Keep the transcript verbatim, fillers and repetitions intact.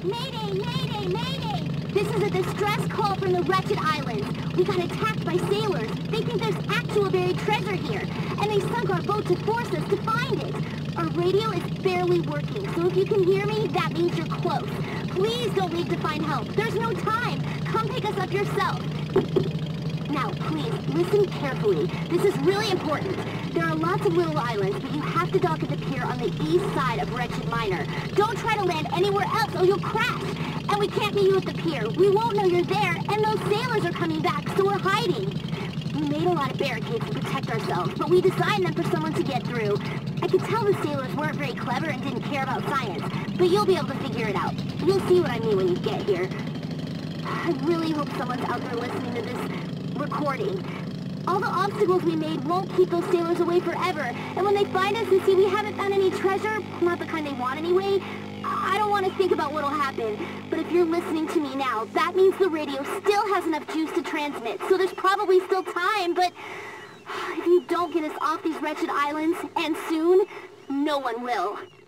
Mayday, mayday, mayday! This is a distress call from the wretched islands. We got attacked by sailors. They think there's actual buried treasure here, and they sunk our boat to force us to find it. Our radio is barely working, so if you can hear me, that means you're close. Please don't leave to find help. There's no time. Come pick us up yourself. Now, please, listen carefully. This is really important. There are lots of little islands, but you have to dock at the pier on the east side of Wretched Minor. Don't try to land anywhere else or you'll crash. And we can't meet you at the pier. We won't know you're there, and those sailors are coming back, so we're hiding. We made a lot of barricades to protect ourselves, but we designed them for someone to get through. I could tell the sailors weren't very clever and didn't care about science, but you'll be able to figure it out. You'll see what I mean when you get here. I really hope someone's out there listening to this recording. All the obstacles we made won't keep those sailors away forever, and when they find us and see we haven't found any treasure, not the kind they want anyway, I don't want to think about what'll happen. But if you're listening to me now, that means the radio still has enough juice to transmit, so there's probably still time, but if you don't get us off these wretched islands, and soon, no one will.